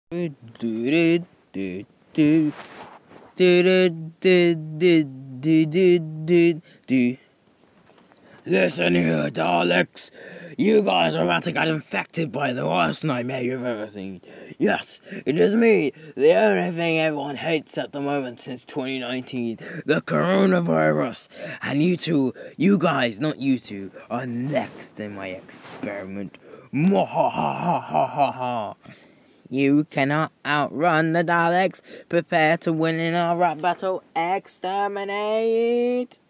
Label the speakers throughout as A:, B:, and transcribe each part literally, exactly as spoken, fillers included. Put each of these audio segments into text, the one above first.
A: Do do do do do do do do do do do do. Listen here, Daleks. You guys are about to get infected by the worst nightmare you've ever seen. Yes, it is me, the only thing everyone hates at the moment since twenty nineteen, the coronavirus. And you two, you guys, not you two, are next in my experiment. Mwahahahaha. You cannot outrun the Daleks. Prepare to win in our rap battle. Exterminate!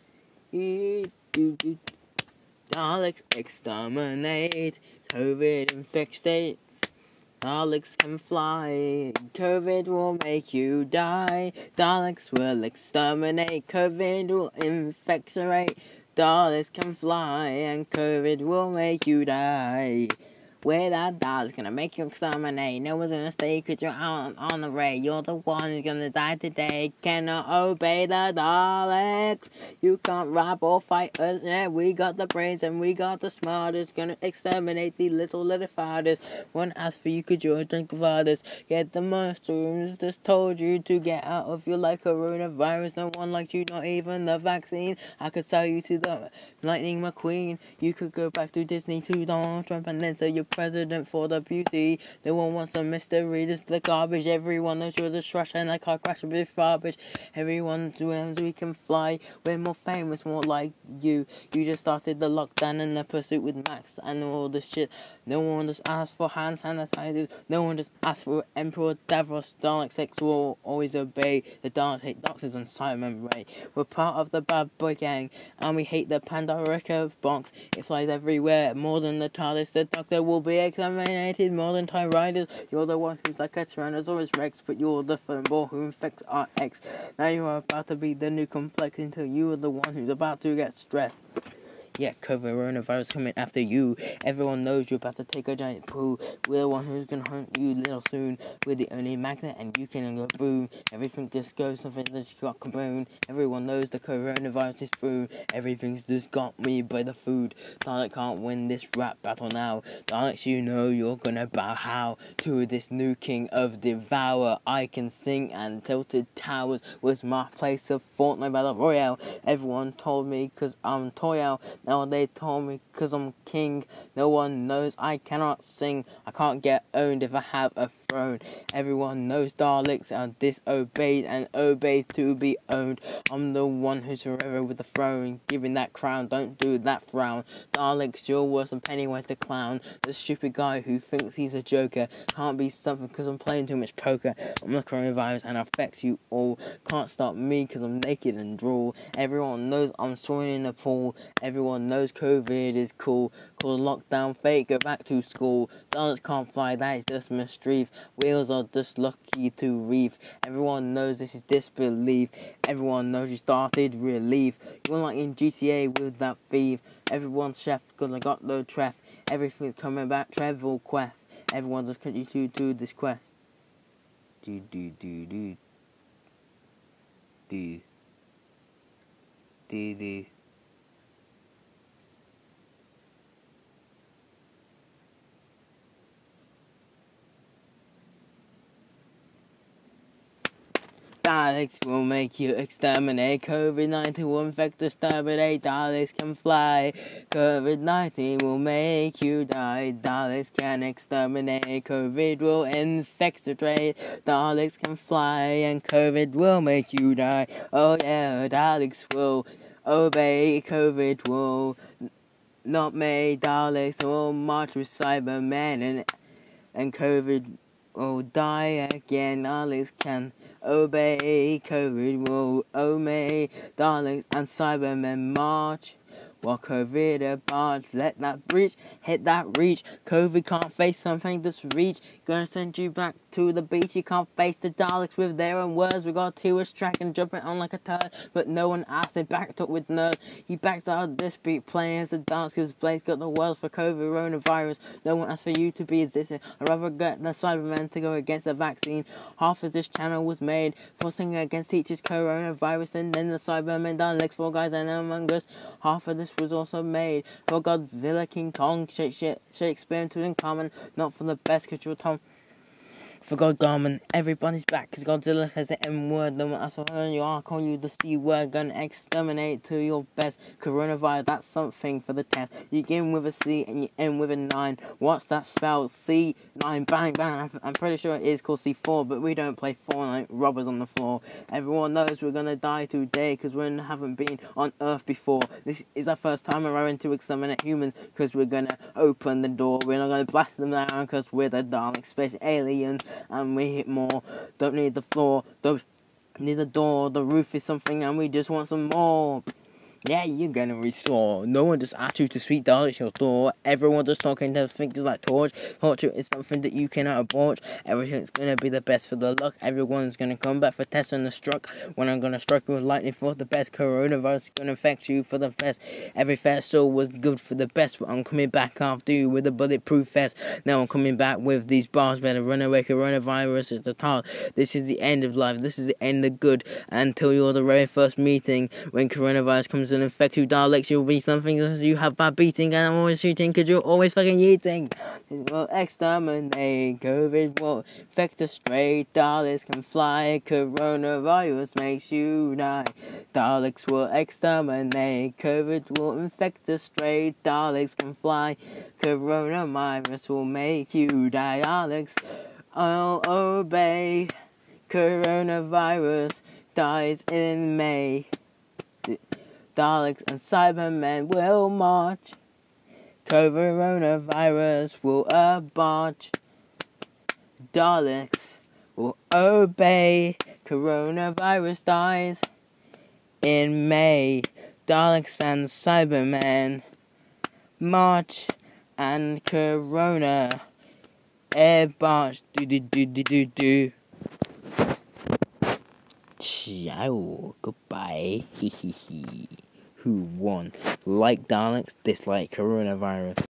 A: Daleks exterminate. COVID infect states. Daleks can fly. COVID will make you die. Daleks will exterminate. COVID will infectorate. Daleks can fly and COVID will make you die. Where that Dalek's gonna make you exterminate. No one's gonna stay cause you're out on the way. You're the one who's gonna die today. Cannot obey the Daleks. You can't rap or fight us. Yeah, we got the brains and we got the smartest. Gonna exterminate the little little fathers. One ask for you cause you're a drink of others. Get the mushrooms. Just told you to get out of your life. Coronavirus. No one likes you, not even the vaccine. I could sell you to the Lightning McQueen. You could go back to Disney to Donald Trump and then say you're president for the beauty. No one wants a mystery, just the garbage. Everyone knows you're the trash and like car crash with garbage. Everyone knows we can fly. We're more famous, more like you. You just started the lockdown and the pursuit with Max and all this shit. No one just asked for hand sanitizers. No one just asked for Emperor Davros. Dalek Sex will always obey. The Daleks hate doctors and Simon Ray. We're part of the bad boy gang and we hate the Pandorica box. It flies everywhere more than the TARDIS. The Doctor will be exterminated more than TIE Riders. You're the one who's like a Tyrannosaurus Rex, but you're the furrball who infects our ex. Now you are about to be the new complex until you are the one who's about to get stressed. Yeah, coronavirus coming after you. Everyone knows you're about to take a giant poo. We're the one who's gonna hunt you little soon. We're the only magnet and you can go boom. Everything just goes, something just got kaboom. Everyone knows the coronavirus is through. Everything's just got me by the food. Dalek can't win this rap battle now. Daleks, you know you're gonna bow how to this new king of Devour. I can sing and Tilted Towers was my place of Fortnite Battle Royale. Everyone told me cause I'm Toyal. Now they told me cause I'm king. No one knows I cannot sing. I can't get owned if I have a throne. Everyone knows Daleks are disobeyed and obeyed to be owned. I'm the one who's forever with the throne. Giving that crown, don't do that frown. Daleks, you're worse than Pennywise the clown. The stupid guy who thinks he's a joker. Can't be something cause I'm playing too much poker. I'm the coronavirus and affects you all. Can't stop me cause I'm naked and drool. Everyone knows I'm swimming in a pool. Everyone knows COVID is cool. Call lockdown fake, go back to school. Daleks can't fly, that is just mischief. Wheels are just lucky to reef. Everyone knows this is disbelief. Everyone knows you started relief. You're like in G T A with that thief. Everyone's chef, cause I got no treff. Everything's coming back, Trevor Quest. Everyone just continue to do this quest. Do do do do do do do. Daleks will make you exterminate. COVID nineteen will infect, exterminate. Daleks can fly. COVID nineteen will make you die. Daleks can exterminate. COVID will infect the trade. Daleks can fly and COVID will make you die. Oh yeah, Daleks will obey. COVID will not make. Daleks will march with Cybermen and and COVID will die again. Daleks can obey. COVID will obey. Daleks and Cybermen march. While COVID abides, let that breach hit that reach. COVID can't face something that's reach. Gonna send you back to the beach. You can't face the Daleks with their own words. We got two track and jumping on like a turd, but no one asked. They backed up with nerds. He backed out of this beat playing as the dance because Blaze got the world for COVID coronavirus. No one asked for you to be existing. I'd rather get the Cybermen to go against the vaccine. Half of this channel was made for singing against teachers coronavirus, and then the Cybermen Daleks, Four Guys and Among Us. Half of this was also made for Godzilla, King Kong, Shakespeare, Shakespeare and Tutankhamun, not for the best cultural Tom. For God Garmin, everybody's back, cause Godzilla says the M word, then that's what you are, call you the C word, gonna exterminate to your best. Coronavirus, that's something for the test. You begin with a C and you end with a nine. What's that spell? C nine, bang bang. I'm pretty sure it is called C four, but we don't play Fortnite robbers on the floor. Everyone knows we're gonna die today, cause we haven't been on Earth before. This is our first time around to exterminate humans, cause we're gonna open the door. We're not gonna blast them down, cause we're the Dalek space aliens, and we hit more. Don't need the floor, don't need the door. The roof is something, and we just want some more. Yeah, you're gonna restore. No one just asks you to sweet Daleks your door. Everyone just talking to things like torch. Torture is something that you cannot abort. Everything's gonna be the best for the luck. Everyone's gonna come back for test and the struck. When I'm gonna strike you with lightning for the best. Coronavirus is gonna infect you for the best. Every first soul was good for the best, but I'm coming back after you with a bulletproof vest. Now I'm coming back with these bars. Better run away. Coronavirus is the task. This is the end of life. This is the end of good. Until you're the very first meeting. When coronavirus comes and infect you Daleks, you'll be something that you have bad beating, and I'm always shooting because you're always fucking eating. It will exterminate, COVID will infect us straight, Daleks can fly, coronavirus makes you die. Daleks will exterminate, COVID will infect us straight, Daleks can fly, coronavirus will make you die. Daleks, I'll obey, coronavirus dies in May. Daleks and Cybermen will march. Coronavirus will abort. Daleks will obey. Coronavirus dies in May. Daleks and Cybermen march, and Corona abort. Do do do do do do. Ciao. Goodbye. Hee hee hee. Who won? Like Daleks, dislike coronavirus.